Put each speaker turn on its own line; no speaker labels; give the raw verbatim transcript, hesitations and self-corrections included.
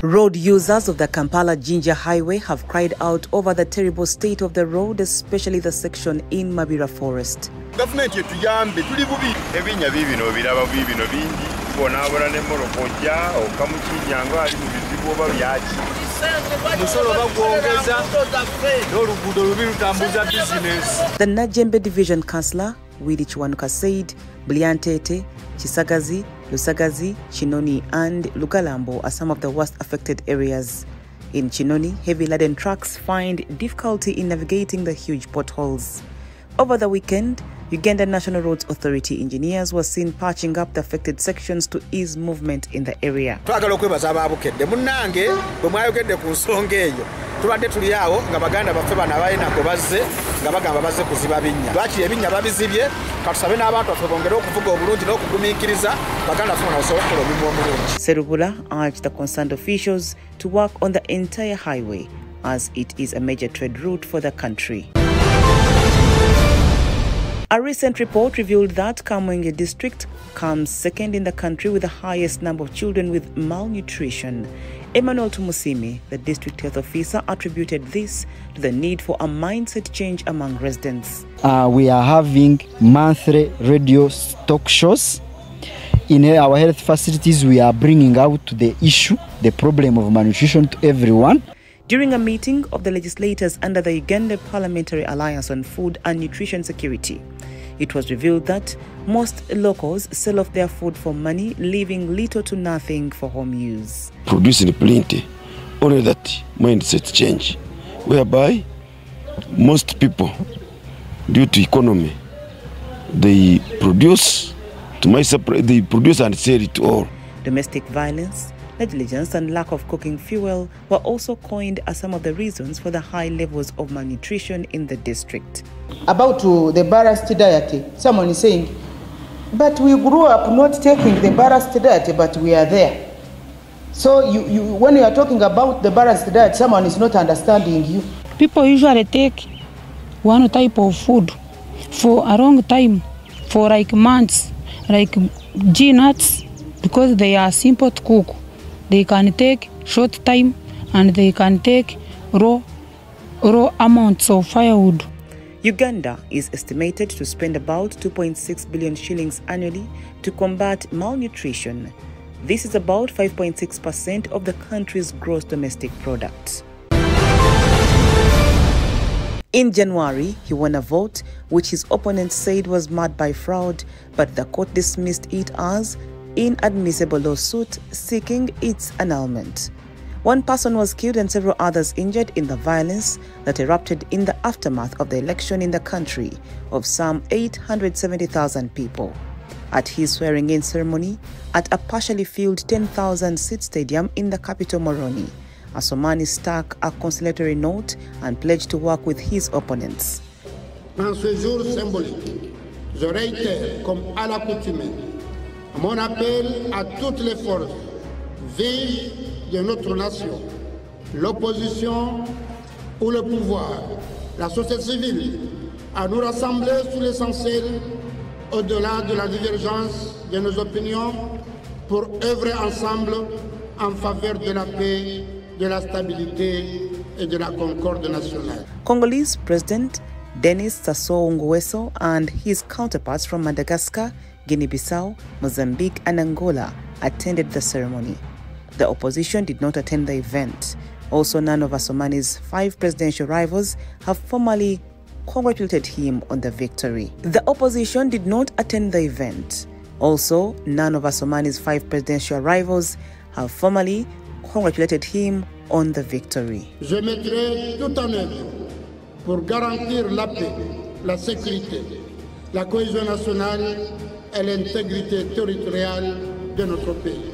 Road users of the Kampala-Jinja highway have cried out over the terrible state of the road, especially the section in Mabira Forest.
Government yetuyambe tuli bubi ebinya bibino biraba bibino bingi bonabona ne morokoja okamukinyanga ali mu bizibu oba byaki musolo bagongeza n'oluguudo lubi lutambuza business.
The Najembe Division Councillor Willy Chiwanuka said Bulyantete, Chisagazi, Lusagazi, Chinoni and Lugalambo are some of the worst affected areas. In Chinoni, heavy-laden trucks find difficulty in navigating the huge potholes. Over the weekend, Uganda National Roads Authority engineers were seen patching up the affected sections to ease movement in the area.
Tubadde tuli awo nga baganda baffe bana bayina ko bazze nga bagamba bazze kuziba binnya lwaki ebinya babizibye katusabe n'abantu baffe bongere okuvuga obulungi n'okugumiikiriza baganda baffe banasobola okukola omulimu omulungi.
Serubula urged the concerned officials to work on the entire highway as it is a major trade route for the country. A recent report revealed that Kamwenge district comes second in the country with the highest number of children with malnutrition. Emmanuel Tumusimi, the district health officer, attributed this to the need for a mindset change among residents.
Uh, we are having monthly radio talk shows. In our health facilities, we are bringing out the issue, the problem of malnutrition to everyone.
During a meeting of the legislators under the Uganda Parliamentary Alliance on Food and Nutrition Security, it was revealed that most locals sell off their food for money, leaving little to nothing for home use.
Producing plenty, only that mindset change, whereby most people, due to economy, they produce to my surprise, they produce and sell it all.
Domestic violence, negligence and lack of cooking fuel were also coined as some of the reasons for the high levels of malnutrition in the district.
About uh, the balanced diet, someone is saying, but we grew up not taking the balanced diet, but we are there. So you, you, when you are talking about the balanced diet, someone is not understanding you.
People usually take one type of food for a long time, for like months, like G-nuts, because they are simple to cook. They can take short time and they can take raw, raw amounts of firewood.
Uganda is estimated to spend about two point six billion shillings annually to combat malnutrition. This is about five point six percent of the country's gross domestic product. In January, he won a vote which his opponents said was marred by fraud, but the court dismissed it as inadmissible lawsuit seeking its annulment. One person was killed and several others injured in the violence that erupted in the aftermath of the election in the country of some eight hundred seventy thousand people. At his swearing-in ceremony at a partially filled ten thousand seat stadium in the capital Moroni, Assoumani stuck a conciliatory note and pledged to work with his opponents.
En ce jour symbolique, je réitère comme à l'accoutumée mon appel à toutes les forces vives de notre nation, l'opposition ou le pouvoir, la société civile, à nous rassembler sur l'essentiel au-delà de la divergence de nos opinions pour œuvrer ensemble en faveur de la paix, de la stabilité et de la concorde nationale.
Congolese President Denis Sassou Nguesso and his counterparts from Madagascar, Guinea-Bissau, Mozambique and Angola attended the ceremony. The opposition did not attend the event. Also, none of Assoumani's five presidential rivals have formally congratulated him on the victory. The opposition did not attend the event. Also, none of Assoumani's five presidential rivals have formally congratulated him on the victory.
Je mettrai tout en œuvre pour garantir la paix, la sécurité, la cohésion nationale et l'intégrité territoriale de notre pays.